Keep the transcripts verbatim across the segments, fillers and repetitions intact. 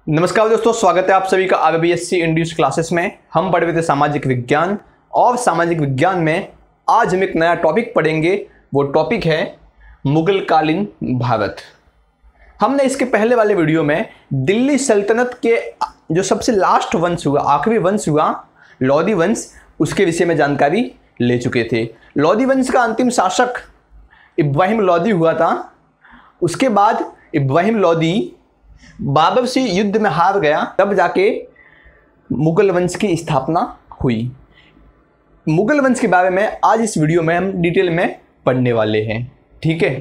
नमस्कार दोस्तों, स्वागत है आप सभी का आर बी एस सी इंड्यूस क्लासेस में। हम पढ़ रहे थे सामाजिक विज्ञान और सामाजिक विज्ञान में आज हम एक नया टॉपिक पढ़ेंगे। वो टॉपिक है मुगल कालीन भारत। हमने इसके पहले वाले वीडियो में दिल्ली सल्तनत के जो सबसे लास्ट वंश हुआ, आखिरी वंश हुआ, लोधी वंश, उसके विषय में जानकारी ले चुके थे। लोधी वंश का अंतिम शासक इब्राहिम लोधी हुआ था। उसके बाद इब्राहिम लोधी बाबर से युद्ध में हार गया, तब जाके मुगल वंश की स्थापना हुई। मुगल वंश के बारे में आज इस वीडियो में हम डिटेल में पढ़ने वाले हैं। ठीक है,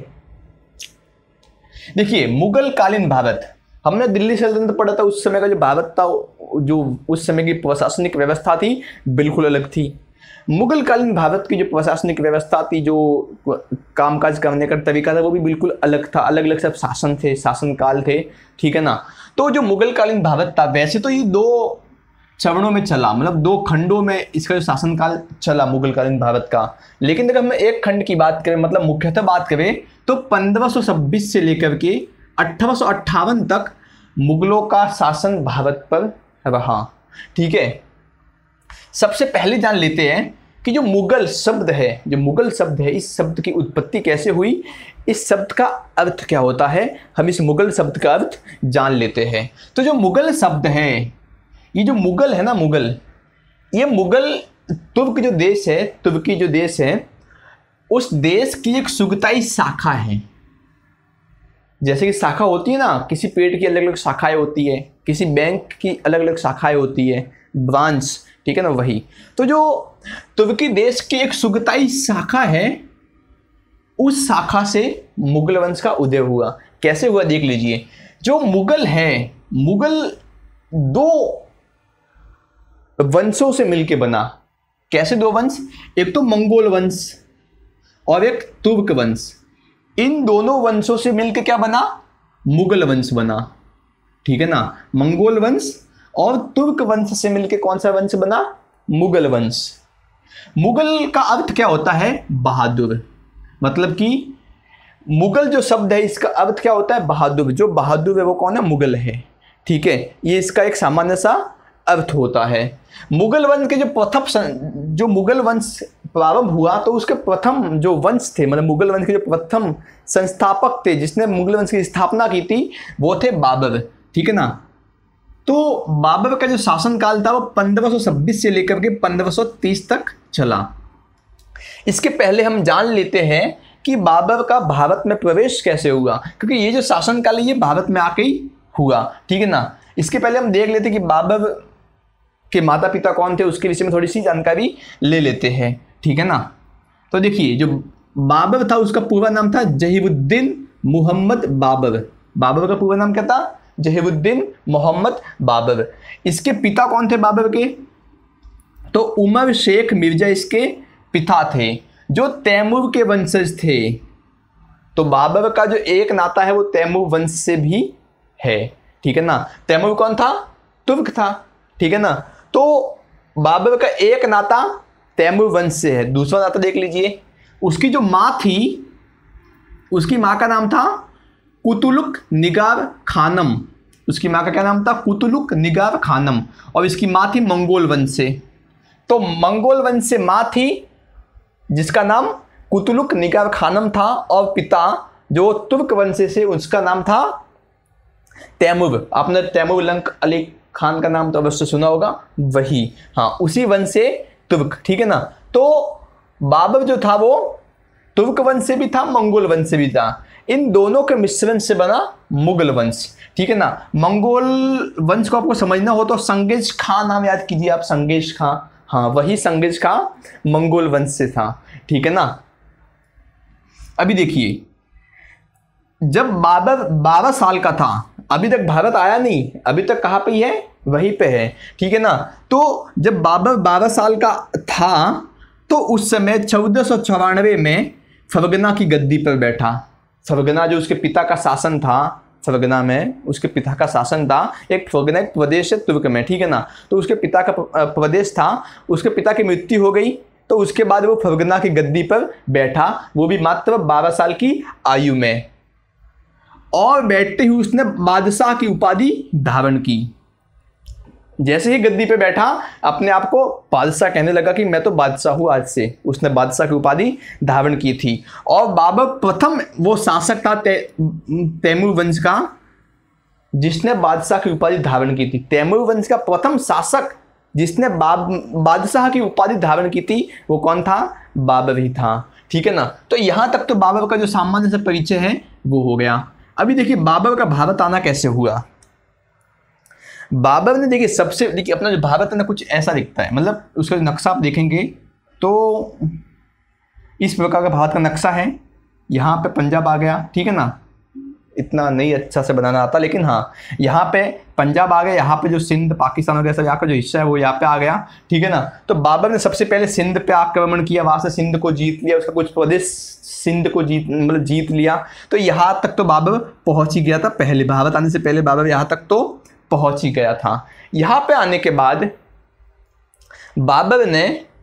देखिए मुगल कालीन भारत, हमने दिल्ली सल्तनत पढ़ा था। उस समय का जो भारत था, जो उस समय की प्रशासनिक व्यवस्था थी, बिल्कुल अलग थी। मुगल कालीन भारत की जो प्रशासनिक व्यवस्था थी, जो कामकाज करने का तरीका था, वो भी बिल्कुल अलग था। अलग अलग सब शासन थे, शासनकाल थे। ठीक है ना। तो जो मुगल कालीन भारत था, वैसे तो ये दो चरणों में चला, मतलब दो खंडों में इसका जो शासनकाल चला मुगल कालीन भारत का। लेकिन अगर हम एक खंड की बात करें, मतलब मुख्यतः बात करें, तो पंद्रह सौ छब्बीस से लेकर के अठारह सौ अट्ठावन तक मुगलों का शासन भारत पर रहा। ठीक है, सबसे पहले जान लेते हैं कि जो मुगल शब्द है, जो मुगल शब्द है, इस शब्द की उत्पत्ति कैसे हुई, इस शब्द का अर्थ क्या होता है। हम इस मुगल शब्द का अर्थ जान लेते हैं। तो जो मुगल शब्द है, ये जो मुगल है ना, मुगल, ये मुगल तुर्क जो देश है, तुर्की जो देश है, उस देश की एक सुगताई शाखा है। जैसे कि शाखा होती है ना, किसी पेड़ की अलग अलग शाखाएं होती है, किसी बैंक की अलग अलग शाखाएं होती है, ब्रांच। ठीक है ना, वही। तो जो तुर्की देश की एक सुगताई शाखा है, उस शाखा से मुगल वंश का उदय हुआ। कैसे हुआ देख लीजिए। जो मुगल है, मुगल दो वंशों से मिलकर बना। कैसे दो वंश? एक तो मंगोल वंश और एक तुर्क वंश। इन दोनों वंशों से मिलकर क्या बना? मुगल वंश बना। ठीक है ना। मंगोल वंश और तुर्क वंश से मिलकर कौन सा वंश बना? मुगल वंश। मुगल का अर्थ क्या होता है? बहादुर। मतलब कि मुगल जो शब्द है, इसका अर्थ क्या होता है? बहादुर। जो बहादुर है वो कौन है? मुगल है। ठीक है, ये इसका एक सामान्य सा अर्थ होता है। मुगल वंश के जो प्रथम जो मुगल वंश प्रारंभ हुआ, तो उसके प्रथम जो वंश थे, मतलब मुगल वंश के जो प्रथम संस्थापक थे, जिसने मुगल वंश की स्थापना की थी, वो थे बाबर। ठीक है ना। तो बाबर का जो शासनकाल था वो पंद्रह सौ छब्बीस से लेकर के पंद्रह सौ तीस तक चला। इसके पहले हम जान लेते हैं कि बाबर का भारत में प्रवेश कैसे हुआ, क्योंकि ये जो शासनकाल है ये भारत में आके ही हुआ। ठीक है ना। इसके पहले हम देख लेते कि बाबर के माता पिता कौन थे, उसके विषय में थोड़ी सी जानकारी ले लेते हैं। ठीक है ना। तो देखिए, जो बाबर था उसका पूरा नाम था जहीबुद्दीन मुहम्मद बाबर। बाबर का पूरा नाम क्या था? जहीबुद्दीन मोहम्मद बाबर। इसके पिता कौन थे बाबर के? तो उमर शेख मिर्जा इसके पिता थे, जो तैमूर के वंशज थे। तो बाबर का जो एक नाता है वो तैमूर वंश से भी है। ठीक है ना। तैमूर कौन था? तुर्क था। ठीक है ना। तो बाबर का एक नाता तैमूर वंश से है। दूसरा नाता देख लीजिए। उसकी जो माँ थी, उसकी माँ का नाम था कुतुलुक निगार खानम। उसकी माँ का क्या नाम था? कुतुलुक निगार खानम। और इसकी माँ थी मंगोल वंश से। तो मंगोल वंश से माँ थी, जिसका नाम कुतुलुक निगार खानम था, और पिता जो तुर्क वंश से, उसका नाम था तैमूर। आपने तैमूर लंक अली खान का नाम तो अवश्य सुना होगा, वही। हाँ, उसी वंश से तुर्क। ठीक है ना। तो बाबर जो था वो तुर्क वंश से भी था, मंगोल वंश से भी था। इन दोनों के मिश्रण से बना मुगल वंश। ठीक है ना। मंगोल वंश को आपको समझना हो तो संगेज खां नाम याद कीजिए आप। संगेज खां, हाँ, वही संगेज खां मंगोल वंश से था। ठीक है ना। अभी देखिए, जब बाबर बारह साल का था, अभी तक भारत आया नहीं, अभी तक कहाँ पे है? वहीं पे है। ठीक है ना। तो जब बाबर बारह साल का था, तो उस समय चौदह सौ चौरानवे में फरगना की गद्दी पर बैठा। फरगना जो उसके पिता का शासन था, फरगना में उसके पिता का शासन था। एक फरगना एक प्रदेश है तुर्क में। ठीक है ना। तो उसके पिता का प्रदेश था, उसके पिता की मृत्यु हो गई, तो उसके बाद वो फरगना की गद्दी पर बैठा, वो भी मात्र बारह साल की आयु में। और बैठते ही उसने बादशाह की उपाधि धारण की। जैसे ही गद्दी पे बैठा अपने आप को बादशाह कहने लगा कि मैं तो बादशाह हूँ आज से। उसने बादशाह की उपाधि धारण की थी। और बाबर प्रथम वो शासक था ते, तैमूर वंश का जिसने बादशाह की उपाधि धारण की थी। तैमूर वंश का प्रथम शासक जिसने बादशाह की उपाधि धारण की थी वो कौन था? बाबर ही था। ठीक है ना। तो यहां तक तो बाबर का जो सामान्य से परिचय है वो हो गया। अभी देखिए बाबर का भारत आना कैसे हुआ। बाबर ने देखिए सबसे देखिए अपना जो भारत है ना कुछ ऐसा दिखता है, मतलब उसका जो नक्शा आप देखेंगे तो इस प्रकार का भारत का नक्शा है। यहाँ पे पंजाब आ गया, ठीक है ना। इतना नहीं अच्छा से बनाना आता, लेकिन हाँ यहाँ पे पंजाब आ गया, यहाँ पे जो सिंध पाकिस्तान वगैरह सब यहाँ का जो हिस्सा है वो यहाँ पे आ गया, ठीक है ना। तो बाबर ने सबसे पहले सिंध पे आक्रमण किया, वहाँ से सिंध को जीत लिया, उसका कुछ प्रदेश सिंध को जीत मतलब जीत लिया। तो यहाँ तक तो बाबर पहुँच ही गया था। पहले भारत आने से पहले बाबर यहाँ तक तो पहुँच ही गया था। यहाँ पे आने के बाद बाबर ने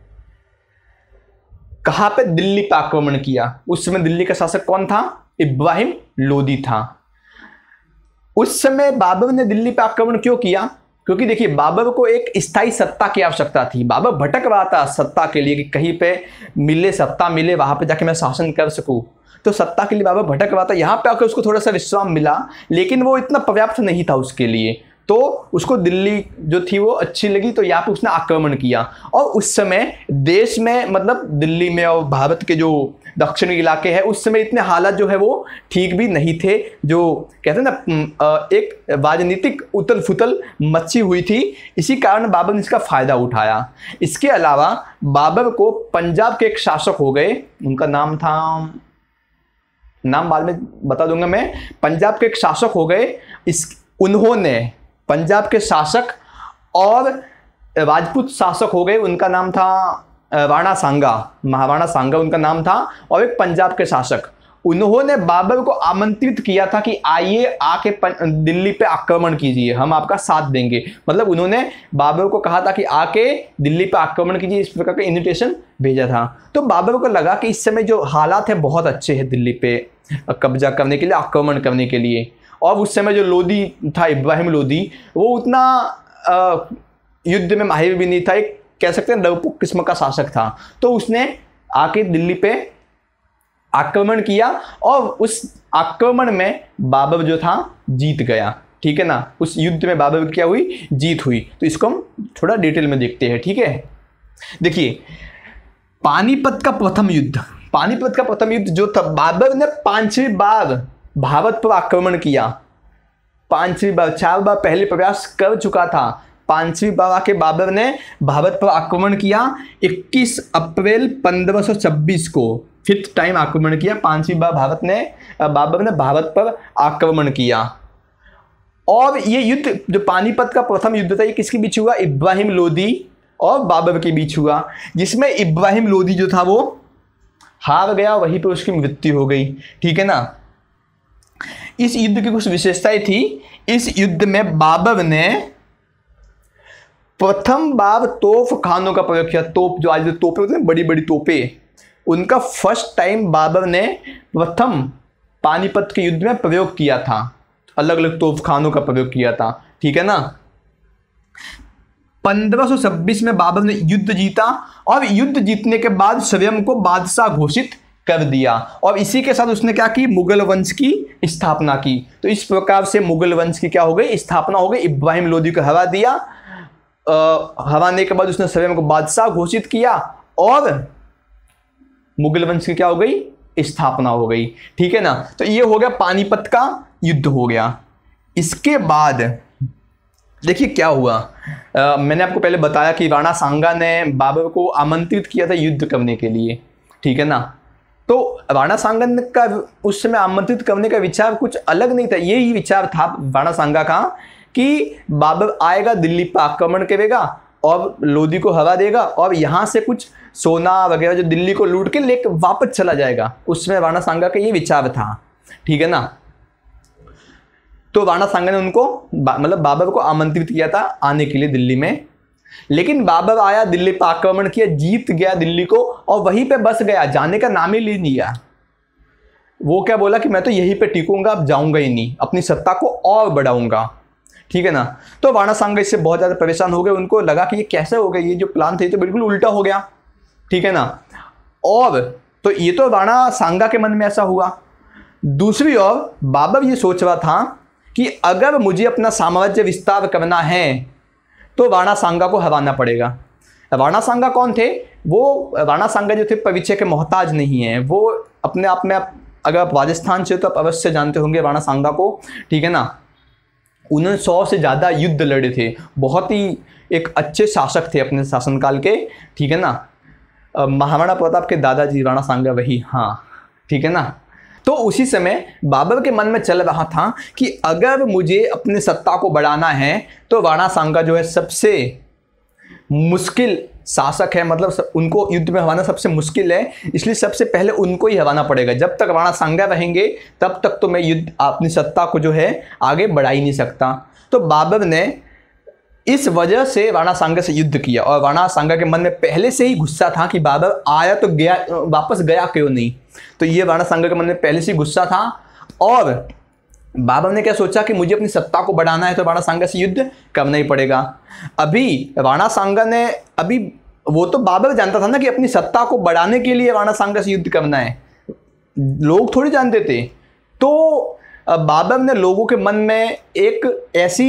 कहाँ पे? दिल्ली पे आक्रमण किया। उस समय दिल्ली का शासक कौन था? इब्राहिम लोदी था। उस समय बाबर ने दिल्ली पे आक्रमण क्यों किया? क्योंकि देखिए बाबर को एक स्थायी सत्ता की आवश्यकता थी। बाबर भटक रहा था सत्ता के लिए कि कहीं पे मिले, सत्ता मिले, वहां पे जाके मैं शासन कर सकूं। तो सत्ता के लिए बाबर भटक रहा था। यहाँ पे आकर उसको थोड़ा सा विश्राम मिला, लेकिन वो इतना पर्याप्त नहीं था उसके लिए। तो उसको दिल्ली जो थी वो अच्छी लगी, तो यहाँ पे उसने आक्रमण किया। और उस समय देश में मतलब दिल्ली में और भारत के जो दक्षिणी इलाके हैं उस समय इतने हालात जो है वो ठीक भी नहीं थे। जो कहते हैं ना एक राजनीतिक उथल फुथल मची हुई थी, इसी कारण बाबर ने इसका फायदा उठाया। इसके अलावा बाबर को पंजाब के एक शासक हो गए, उनका नाम था, नाम बाद में बता दूंगा मैं। पंजाब के एक शासक हो गए, इस उन्होंने पंजाब के शासक और राजपूत शासक हो गए, उनका नाम था राणा सांगा, महाराणा सांगा उनका नाम था। और एक पंजाब के शासक, उन्होंने बाबर को आमंत्रित किया था कि आइए आके दिल्ली पे आक्रमण कीजिए, हम आपका साथ देंगे। मतलब उन्होंने बाबर को कहा था कि आके दिल्ली पे आक्रमण कीजिए, इस प्रकार का इन्विटेशन भेजा था। तो बाबर को लगा कि इस समय जो हालात है बहुत अच्छे हैं दिल्ली पे कब्जा करने के लिए, आक्रमण करने के लिए। और उस समय जो लोदी था, इब्राहिम लोदी, वो उतना आ, युद्ध में माहिर भी नहीं था, एक कह सकते हैं डरपोक किस्म का शासक था। तो उसने आके दिल्ली पे आक्रमण किया और उस आक्रमण में बाबर जो था जीत गया, ठीक है ना। उस युद्ध में बाबर की क्या हुई? जीत हुई। तो इसको हम थोड़ा डिटेल में देखते हैं, ठीक है। देखिए पानीपत का प्रथम युद्ध, पानीपत का प्रथम युद्ध जो था, बाबर ने पांचवी बार भारत पर आक्रमण किया। पांचवी बार, चार बार पहले प्रयास कर चुका था, पांचवी बार आके बाबर ने भारत पर आक्रमण किया। इक्कीस अप्रैल पंद्रह सौ छब्बीस को फिफ्थ टाइम आक्रमण किया। पांचवी बार भारत ने बाबर ने भारत पर आक्रमण किया। और ये युद्ध जो पानीपत का प्रथम युद्ध था, ये किसके बीच हुआ? इब्राहिम लोदी और बाबर के बीच हुआ, जिसमें इब्राहिम लोदी जो था वो हार गया, वहीं पर उसकी मृत्यु हो गई, ठीक है ना। इस युद्ध की कुछ विशेषताएं थी। इस युद्ध में बाबर ने प्रथम बार तोप खानों का प्रयोग किया। तोप जो आज जो तोपे होते हैं, बड़ी बड़ी तोपे, उनका फर्स्ट टाइम बाबर ने प्रथम पानीपत के युद्ध में प्रयोग किया था। अलग अलग तोप खानों का प्रयोग किया था, ठीक है ना। पंद्रह सौ छब्बीस में बाबर ने युद्ध जीता और युद्ध जीतने के बाद स्वयं को बादशाह घोषित कर दिया। और इसी के साथ उसने क्या की? मुगल वंश की स्थापना की। तो इस प्रकार से मुगल वंश की क्या हो गई? स्थापना हो गई। इब्राहिम लोदी को हरा दिया, हराने के बाद उसने स्वयं को बादशाह घोषित किया और मुगल वंश की क्या हो गई? स्थापना हो गई, ठीक है ना। तो ये हो गया पानीपत का युद्ध हो गया। इसके बाद देखिए क्या हुआ। आ, मैंने आपको पहले बताया कि राणा सांगा ने बाबर को आमंत्रित किया था युद्ध करने के लिए, ठीक है ना। तो राणा सांगा का उस समय आमंत्रित करने का विचार कुछ अलग नहीं था। यही विचार था राणा सांगा का कि बाबर आएगा, दिल्ली पर आक्रमण करेगा और लोदी को हरा देगा और यहाँ से कुछ सोना वगैरह जो दिल्ली को लूट के लेकर वापस चला जाएगा। उसमें राणा सांगा का ये विचार था, ठीक है ना। तो राणा सांगा ने उनको मतलब बाबर को आमंत्रित किया था आने के लिए दिल्ली में, लेकिन बाबर आया, दिल्ली पर आक्रमण किया, जीत गया दिल्ली को और वहीं पे बस गया, जाने का नाम ही नहीं लिया। वो क्या बोला कि मैं तो यहीं पे टिकूंगा, अब जाऊंगा ही नहीं, अपनी सत्ता को और बढ़ाऊंगा, ठीक है ना। तो वाणा सांगा इससे बहुत ज़्यादा परेशान हो गए, उनको लगा कि ये कैसे हो गया, ये जो प्लान थे तो बिल्कुल उल्टा हो गया, ठीक है ना। और तो ये तो वाणा सांगा के मन में ऐसा हुआ। दूसरी ओर बाबर ये सोच रहा था कि अगर मुझे अपना साम्राज्य विस्तार करना है तो वाणा सांगा को हराना पड़ेगा। वाणा सांगा कौन थे? वो वाणा सांगा जो थे परिचय के मोहताज नहीं है, वो अपने आप में, अगर आप राजस्थान से तो आप अवश्य जानते होंगे वाणा सांगा को, ठीक है ना। उन्होंने सौ से ज़्यादा युद्ध लड़े थे, बहुत ही एक अच्छे शासक थे अपने शासनकाल के, ठीक है ना। महाराणा प्रताप के दादाजी वाणा सांगा वही, हाँ, ठीक है ना। तो उसी समय बाबर के मन में चल रहा था कि अगर मुझे अपनी सत्ता को बढ़ाना है तो वाणा सांगा जो है सबसे मुश्किल शासक है, मतलब उनको युद्ध में हराना सबसे मुश्किल है, इसलिए सबसे पहले उनको ही हराना पड़ेगा। जब तक वाणा सांगा रहेंगे तब तक तो मैं युद्ध अपनी सत्ता को जो है आगे बढ़ा ही नहीं सकता। तो बाबर ने इस वजह से वाणा सांगा से युद्ध किया, और वाणा सांगा के मन में पहले से ही गुस्सा था कि बाबर आया तो गया, वापस गया क्यों नहीं। तो ये वाणा सांगा के मन में पहले से ही गुस्सा था, और बाबर ने क्या सोचा कि मुझे अपनी सत्ता को बढ़ाना है तो वाणा सांगा से युद्ध करना ही पड़ेगा। अभी वाणा सांगा ने, अभी वो तो बाबर जानता था ना कि अपनी सत्ता को बढ़ाने के लिए वाणा सांगा से युद्ध करना है, लोग थोड़ी जानते थे। तो बाबर ने लोगों के मन में एक ऐसी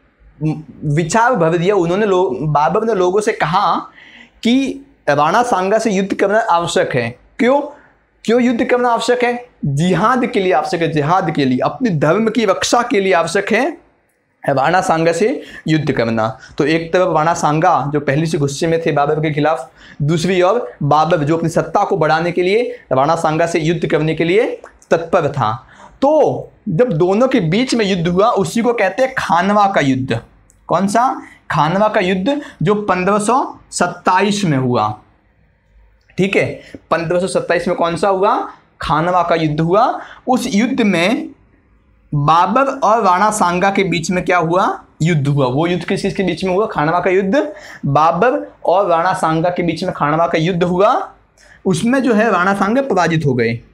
विचार भर दिया, उन्होंने लोग बाबर ने लोगों से कहा कि वाणा सांगा से युद्ध करना आवश्यक है। क्यों क्यों युद्ध करना आवश्यक है? जिहाद के लिए आवश्यक है, जिहाद के लिए, अपने धर्म की रक्षा के लिए आवश्यक है वाणा सांगा से युद्ध करना। तो एक तरफ वाणा सांगा जो पहले से गुस्से में थे बाबर के खिलाफ, दूसरी ओर बाबर जो अपनी सत्ता को बढ़ाने के लिए वाणा सांगा से युद्ध करने के लिए तत्पर था। तो जब दोनों के बीच में युद्ध हुआ उसी को कहते हैं खानवा का युद्ध। कौन सा? खानवा का युद्ध, जो पंद्रह सौ सत्ताईस में हुआ, ठीक है। पंद्रह सौ सत्ताईस में कौन सा हुआ? खानवा का युद्ध हुआ। उस युद्ध में बाबर और वाणा सांगा के बीच में क्या हुआ? युद्ध हुआ। वो युद्ध किस किस के बीच में हुआ? खानवा का युद्ध बाबर और वाणा सांगा के बीच में खानवा का युद्ध हुआ। उसमें जो है वाणा सांगा पराजित हो गए।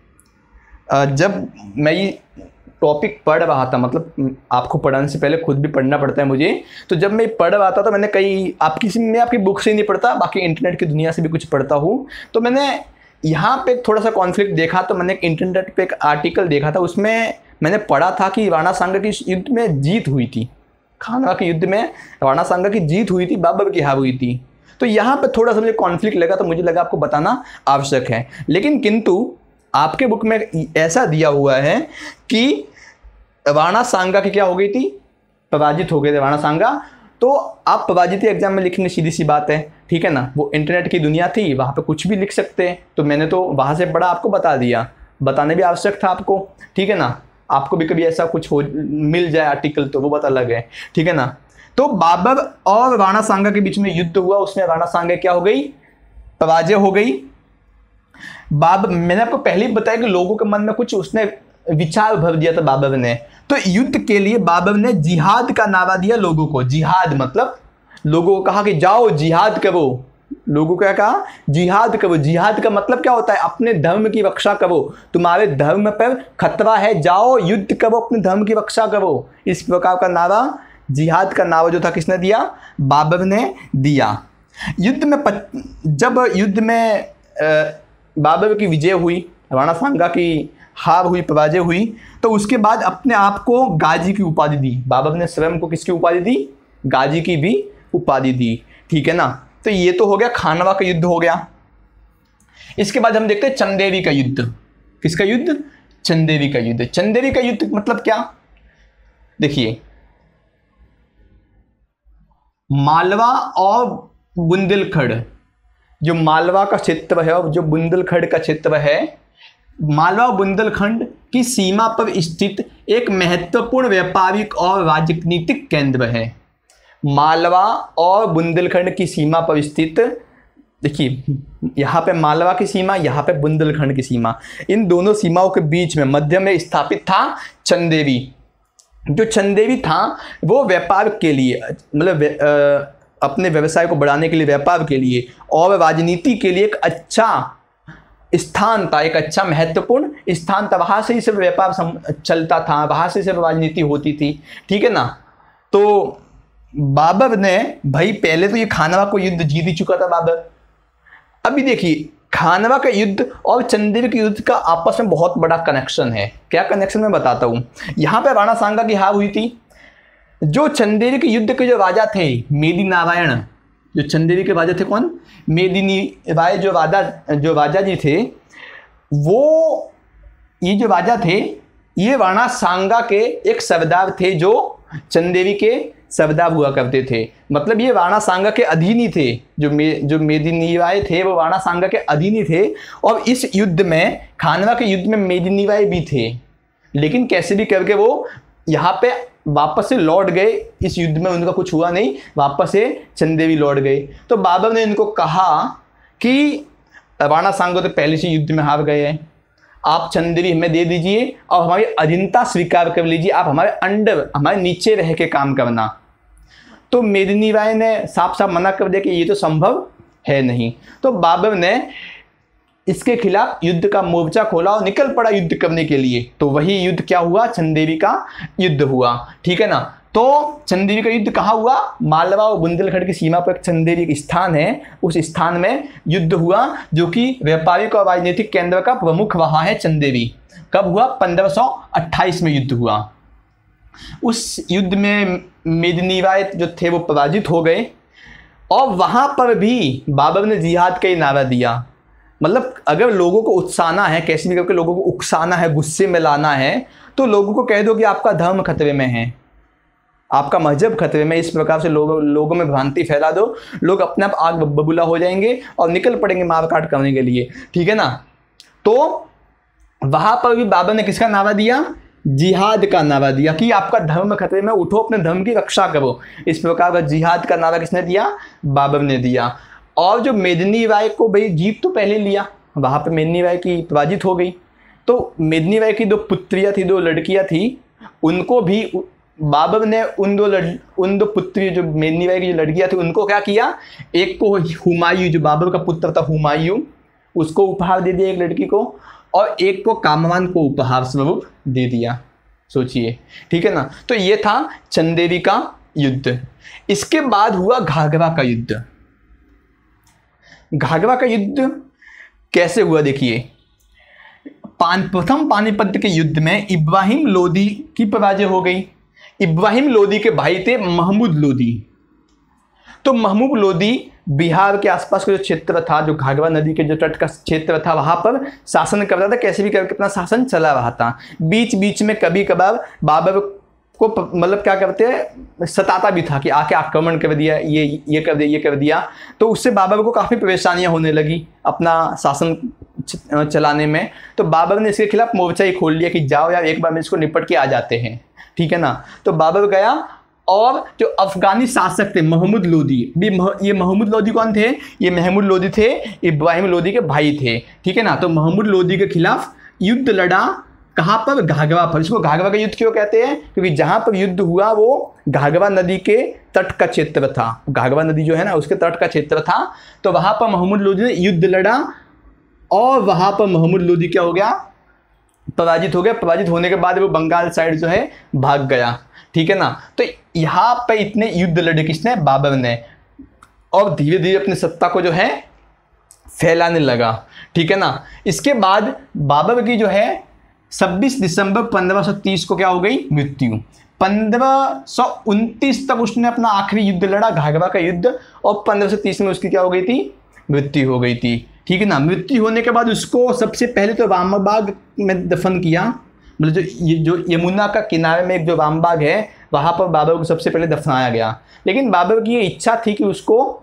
जब मैं ये टॉपिक पढ़ रहा था, मतलब आपको पढ़ाने से पहले खुद भी पढ़ना पड़ता है मुझे, तो जब मैं पढ़ रहा था तो मैंने कई आपकी मैं आपकी बुक से नहीं पढ़ता, बाकी इंटरनेट की दुनिया से भी कुछ पढ़ता हूँ। तो मैंने यहाँ पे थोड़ा सा कॉन्फ्लिक्ट देखा, तो मैंने इंटरनेट पे एक आर्टिकल देखा था, उसमें मैंने पढ़ा था कि वाणा सांगा की युद्ध में जीत हुई थी, खानवा के युद्ध में वाणा सांगा की जीत हुई थी, बाबर की हार हुई थी। तो यहाँ पे थोड़ा सा मुझे कॉन्फ्लिक्ट लगा, तो मुझे लगा आपको बताना आवश्यक है। लेकिन किंतु आपके बुक में ऐसा दिया हुआ है कि वाणा सांगा की क्या हो गई थी? पराजित हो गए थे वाणा सांगा। तो आप पराजित एग्जाम में लिखेंगे, सीधी सी बात है, ठीक है ना। वो इंटरनेट की दुनिया थी, वहाँ पे कुछ भी लिख सकते हैं, तो मैंने तो वहाँ से पढ़ा, आपको बता दिया, बताने भी आवश्यक था आपको, ठीक है ना। आपको भी कभी ऐसा कुछ हो मिल जाए आर्टिकल तो वो बात अलग है, ठीक है ना। तो बाबर और वाणा सांगा के बीच में युद्ध हुआ, उसमें वाणा सांगा क्या हो गई? पराजय हो गई। बाबर, मैंने आपको पहले ही बताया कि लोगों के मन में कुछ उसने विचार भर दिया था बाबर ने। तो युद्ध के लिए बाबर ने जिहाद का नारा दिया लोगों को। जिहाद मतलब लोगों को कहा कि जाओ जिहाद करो। लोगों को क्या कहा? जिहाद करो। जिहाद का मतलब क्या होता है? अपने धर्म की रक्षा करो, तुम्हारे धर्म पर खतरा है, जाओ युद्ध करो, अपने धर्म की रक्षा करो। इस प्रकार का नारा, जिहाद का नारा जो था किसने दिया? बाबर ने दिया। युद्ध में पत, जब युद्ध में बाबर की विजय हुई, वाणा सांगा की हार हुई, पराजय हुई, तो उसके बाद अपने आप को गाजी की उपाधि दी। बाबर ने स्वयं को किसकी उपाधि दी? गाजी की भी उपाधि दी, ठीक है ना। तो ये तो हो गया, खानवा का युद्ध हो गया। इसके बाद हम देखते हैं चंदेरी का युद्ध। किसका युद्ध? चंदेरी का युद्ध। चंदेरी का युद्ध मतलब क्या? देखिए, मालवा और बुंदेलखंड, जो मालवा का क्षेत्र है और जो बुंदेलखंड का क्षेत्र है, मालवा और बुंदेलखंड की सीमा पर स्थित एक महत्वपूर्ण व्यापारिक और राजनीतिक केंद्र है। मालवा और बुंदेलखंड की सीमा पर स्थित, देखिए यहाँ पे मालवा की सीमा, यहाँ पे बुंदेलखंड की सीमा, इन दोनों सीमाओं के बीच में मध्य में स्थापित था चंदेरी। जो चंदेरी था वो व्यापार के लिए, मतलब अपने व्यवसाय को बढ़ाने के लिए, व्यापार के लिए और राजनीति के लिए एक अच्छा स्थान था, एक अच्छा महत्वपूर्ण स्थान था, वहाँ से ही सब व्यापार चलता था, वहाँ से सब राजनीति होती थी, ठीक है ना। तो बाबर ने भाई पहले तो ये खानवा को युद्ध जीत ही चुका था बाबर। अभी देखिए खानवा का युद्ध और चंदेरी के युद्ध का आपस में बहुत बड़ा कनेक्शन है। क्या कनेक्शन मैं बताता हूँ। यहाँ पे राणा सांगा की हार हुई थी। जो चंदेरी के युद्ध के जो राजा थे मेदी नारायण, जो चंदेरी के राजा थे कौन, मेदिनी राय, जो राजा जो राजा जी थे, वो ये जो राजा थे ये राणा सांगा के एक सरदार थे जो चंदेरी के सरदार हुआ करते थे। मतलब ये राणा सांगा के अधीन ही थे। जो मे जो मेदिनी राय थे वो राणा सांगा के अधीन ही थे। और इस युद्ध में, खानवा के युद्ध में मेदिनी राय भी थे, लेकिन कैसे भी करके वो यहाँ पे वापस से लौट गए। इस युद्ध में उनका कुछ हुआ नहीं, वापस से चंदेरी लौट गए। तो बाबर ने इनको कहा कि राणा सांगा तो पहले से युद्ध में हार गए हैं, आप चंदेरी हमें दे दीजिए और हमारी अधीनता स्वीकार कर लीजिए, आप हमारे अंडर, हमारे नीचे रह के काम करना। तो मेदिनी राय ने साफ साफ मना कर दिया कि ये तो संभव है नहीं। तो बाबर ने इसके खिलाफ युद्ध का मोर्चा खोला और निकल पड़ा युद्ध करने के लिए। तो वही युद्ध क्या हुआ, चंदेरी का युद्ध हुआ, ठीक है ना। तो चंदेरी का युद्ध कहाँ हुआ, मालवा और बुंदेलखंड की सीमा पर चंदेरी एक स्थान है, उस स्थान में युद्ध हुआ, जो कि व्यापारिक और राजनीतिक केंद्र का प्रमुख वहाँ है चंदेरी। कब हुआ, पंद्रह सौ अट्ठाईस में युद्ध हुआ। उस युद्ध में मेदिनी राय जो थे वो पराजित हो गए और वहाँ पर भी बाबर ने जिहाद का ही नारा दिया। मतलब अगर लोगों को उत्साहना है, कैसे भी करके लोगों को उकसाना है, गुस्से में लाना है, तो लोगों को कह दो कि आपका धर्म खतरे में है, आपका मजहब खतरे में। इस प्रकार से लोगों लोगों में भ्रांति फैला दो, लोग अपने आप आग बबूला हो जाएंगे और निकल पड़ेंगे मारकाट करने के लिए, ठीक है ना। तो वहां पर भी बाबर ने किसका नारा दिया, जिहाद का नारा दिया कि आपका धर्म खतरे में, उठो अपने धर्म की रक्षा करो। इस प्रकार का जिहाद का नारा किसने दिया, बाबर ने दिया। और जो मेदिनी राय को भाई जीत तो पहले लिया, वहां पर मेदिनी राय की पराजित हो गई। तो मेदिनी राय की दो पुत्रियां थी, दो लड़कियां थी, उनको भी बाबर ने उन दो लड़ उन दो पुत्री, जो मेदिनी राय की जो लड़कियां थी, उनको क्या किया, एक को हुमायूं, जो बाबर का पुत्र था हुमायूं, उसको उपहार दे दिया एक लड़की को, और एक को कामवान को उपहार स्वरूप दे दिया। सोचिए, ठीक है ना। तो ये था चंदेरी का युद्ध। इसके बाद हुआ घाघरा का युद्ध। घाघरा का युद्ध कैसे हुआ, देखिए। पान प्रथम पानीपत के युद्ध में इब्राहिम लोदी की पराजय हो गई। इब्राहिम लोदी के भाई थे महमूद लोदी। तो महमूद लोदी बिहार के आसपास का जो क्षेत्र था, जो घाघरा नदी के जो तट का क्षेत्र था, वहां पर शासन करता था, कैसे भी करके अपना शासन चला रहा था। बीच बीच में कभी कभार बाबर को मतलब क्या करते हैं, सताता भी था कि आके आक्रमण कर दिया, ये ये कर दिया ये कर दिया। तो उससे बाबर को काफ़ी परेशानियां होने लगी अपना शासन चलाने में। तो बाबर ने इसके खिलाफ मोर्चा ही खोल लिया कि जाओ यार, एक बार में इसको निपट के आ जाते हैं, ठीक है ना। तो बाबर गया और जो अफगानी शासक थे महमूद लोदी, भी ये महमूद लोदी कौन थे, ये महमूद लोदी थे इब्राहिम लोदी के भाई थे, ठीक है ना। तो महमूद लोदी के खिलाफ युद्ध लड़ा, कहाँ पर, घाघरा पर। इसको घाघरा का युद्ध क्यों कहते हैं, क्योंकि जहाँ पर युद्ध हुआ वो घाघरा नदी के तट का क्षेत्र था। घाघरा नदी जो है ना, उसके तट का क्षेत्र था। तो वहाँ पर महमूद लोदी ने युद्ध लड़ा और वहाँ पर महमूद लोदी क्या हो गया, पराजित हो गया। पराजित होने के बाद वो बंगाल साइड जो है भाग गया, ठीक है ना। तो यहाँ पे इतने युद्ध लड़े किसने, बाबर ने, और धीरे धीरे अपनी सत्ता को जो है फैलाने लगा, ठीक है ना। इसके बाद बाबर की जो है छब्बीस दिसंबर पंद्रह सौ तीस को क्या हो गई, मृत्यु। पंद्रह सौ उनतीस तक उसने अपना आखिरी युद्ध लड़ा, घाघरा का युद्ध, और पंद्रह सौ तीस में उसकी क्या हो गई थी, मृत्यु हो गई थी, ठीक है ना। मृत्यु होने के बाद उसको सबसे पहले तो रामबाग में दफन किया। मतलब जो ये जो यमुना का किनारे में एक जो रामबाग है, वहाँ पर बाबर को सबसे पहले दफनाया गया। लेकिन बाबर की ये इच्छा थी कि उसको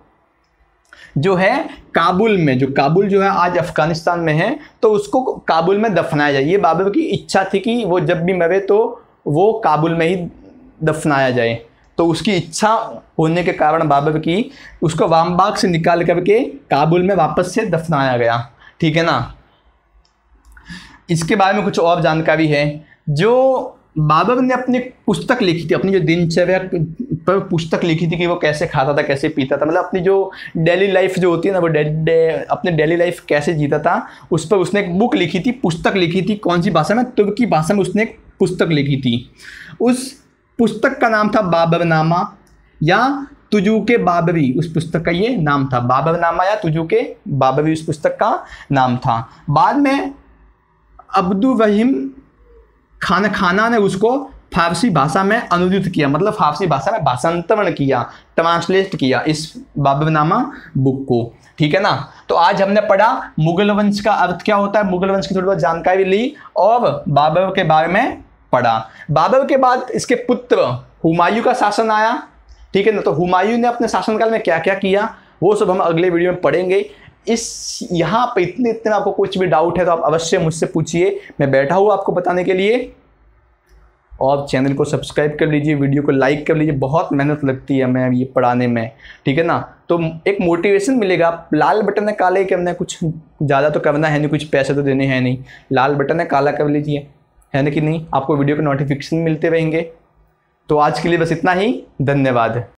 जो है काबुल में, जो काबुल जो है आज अफगानिस्तान में है, तो उसको काबुल में दफनाया जाए। ये बाबर की इच्छा थी कि वो जब भी मरे तो वो काबुल में ही दफनाया जाए। तो उसकी इच्छा होने के कारण बाबर की उसको रामबाग से निकाल करके काबुल में वापस से दफनाया गया, ठीक है ना। इसके बारे में कुछ और जानकारी है। जो बाबर ने अपनी पुस्तक लिखी थी, अपनी जो दिनचर्या पर पुस्तक लिखी थी कि वो कैसे खाता था, कैसे पीता था, मतलब अपनी जो डेली लाइफ जो होती है ना, वो डे, डे, अपने डेली लाइफ कैसे जीता था उस पर उसने एक बुक लिखी थी, पुस्तक लिखी थी। कौन सी भाषा में? तुर्की भाषा में उसने एक पुस्तक लिखी थी। उस पुस्तक का नाम था बाबरनामा या तुजुके बाबरी, उस पुस्तक का ये नाम था, बाबरनामा या तुजुके बाबरी उस पुस्तक का नाम था। बाद में अब्दुल रहीम खान खाना ने उसको फारसी भाषा में अनुदित किया, मतलब फारसी भाषा में भाषांतरण किया, ट्रांसलेट किया इस बाबरनामा बुक को। ठीक है ना। तो आज हमने पढ़ा मुगल वंश का अर्थ क्या होता है, मुगल वंश की थोड़ी बहुत जानकारी ली और बाबर के बारे में पढ़ा। बाबर के बाद इसके पुत्र हुमायूं का शासन आया। ठीक है ना। तो हुमायूं ने अपने शासनकाल में क्या क्या किया वो सब हम अगले वीडियो में पढ़ेंगे। इस यहाँ पे इतने इतने आपको कुछ भी डाउट है तो आप अवश्य मुझसे पूछिए, मैं बैठा हूँ आपको बताने के लिए। और चैनल को सब्सक्राइब कर लीजिए, वीडियो को लाइक कर लीजिए, बहुत मेहनत लगती है हमें ये पढ़ाने में। ठीक है ना। तो एक मोटिवेशन मिलेगा। लाल बटन है काले के, हमने कुछ ज़्यादा तो करना है नहीं, कुछ पैसे तो देने हैं नहीं, लाल बटन है काला कर लीजिए, है ना कि नहीं। आपको वीडियो के नोटिफिकेशन मिलते रहेंगे। तो आज के लिए बस इतना ही, धन्यवाद।